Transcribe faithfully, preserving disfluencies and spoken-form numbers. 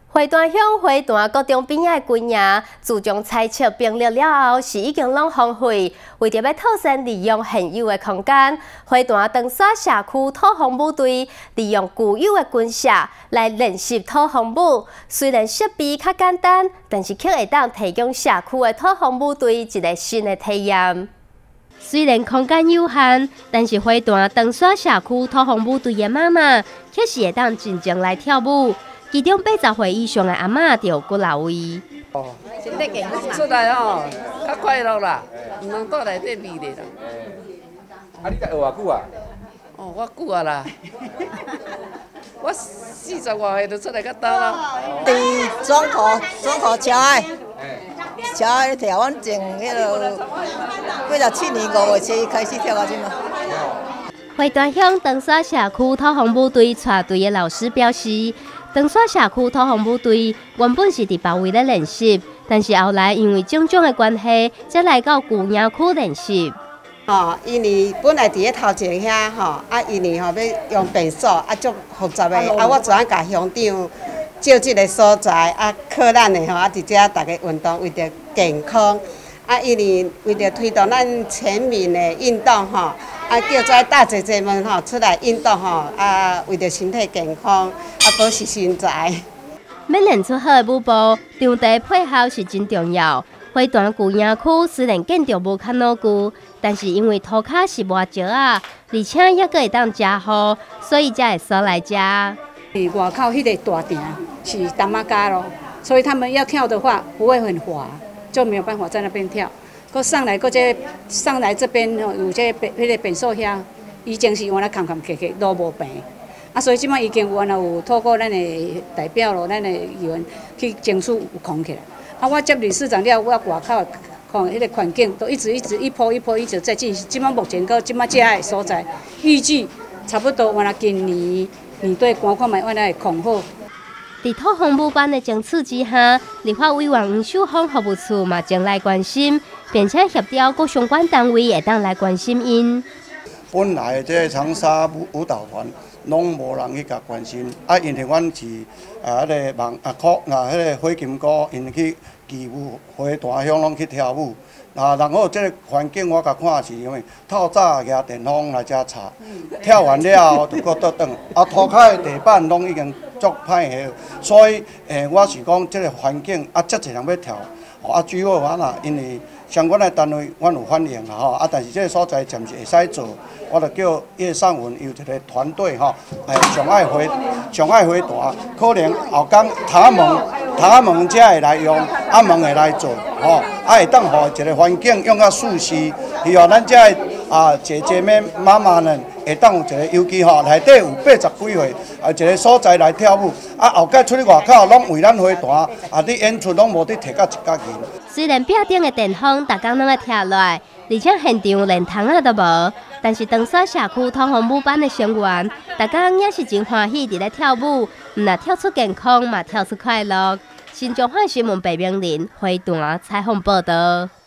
花坛乡花坛各中边仔的龟儿，自从采树并立了后，是已经拢荒废。为着要妥善利用现有的空间，花坛长沙社区土防部队利用固有的军舍来练习土防部。虽然设备较简单，但是却会当提供社区的土防部队一个新的体验。虽然空间有限，但是花坛长沙社区土防部队的妈妈却是会当真正来跳舞。 其中八十岁以上的阿嬷就有骨老位。 哦，身体健康出来吼，较快乐啦，唔通倒内底味咧啦。 啊，你才学偌久啊？ 哦，我久啊啦，我四十外岁就出来到倒啦。 伫庄口庄口桥诶，桥诶跳，阮从迄落几十七年五月七开始跳到即嘛。 花坛乡长沙社区土防部队带队的老师表示，长沙社区土防部队原本是伫别位咧练习，但是后来因为种种的关系，才来到旧营区练习。 哦，因为本来伫咧头前遐吼，啊，因为吼要用便所，啊，足复杂的，啊，我怎样甲乡长借即个所在，啊，靠咱的吼，啊，伫遮大家运动为着健康，啊，因为为着推动咱全民的运动吼。 啊，叫遮大姐姐们吼出来运动吼，啊，为着身体健康，啊，保持身材。 要练出好的舞步，场地配合是真重要。花坛旧营区虽然建筑无较牢固，但是因为涂骹是抹石啊，而且也阁会当遮好，所以才会锁来遮。 外口迄个大亭是淡马嘎咯，所以他们要跳的话不会很滑，就没有办法在那边跳。 搁上来，搁这上来这边吼，有这便迄个便所遐，以前是原来坎坎坷坷路无平，啊，所以即摆已经原来有透过咱的代表咯，咱的议员去争取有空起来。啊，我接理事长了，我外口看迄个环境都一直一直一波一波一直在进行。即摆目前到即摆遮的所在，预计差不多原来今年年底看看卖原来会控好。 在土防部班的争取之下，立法委员黄秀芳服务处嘛将来关心，并且协调各相关单位会当来关心因。 本来这长沙舞舞蹈团拢无人去甲关心，啊，因为阮是啊，迄个网啊科啊，迄个火金鼓，因去义务花坛乡拢去跳舞。 啊，然后这个环境我甲看是因为透早举电风来遮插，跳完了后就搁倒转，啊涂骹的地板拢已经足歹下，所以诶、欸，我是讲这个环境啊，遮侪人要跳，啊最好啊啦，因为相关的单位阮有反映啦吼，啊但是这个所在暂时会使做，我就叫叶尚文有一个团队吼，诶上爱回上爱回弹，可能后讲塔门塔门才会来用，啊门会来做吼。 啊，会当互一个环境用较舒适，希望咱遮啊姐姐们、妈妈们会当有一个，尤其吼内底有八十几岁，啊一个所在来跳舞，啊后盖出去外口拢为咱花坛，啊你演出拢无得摕到一角银。 虽然壁顶的电风逐工拢爱拆落来，而且现场连窗仔都无，但是长沙社区土防部班的成员，逐工也是真欢喜伫咧跳舞，唔但跳出健康，嘛跳出快乐。新竹县新闻白明林花坛采访报道。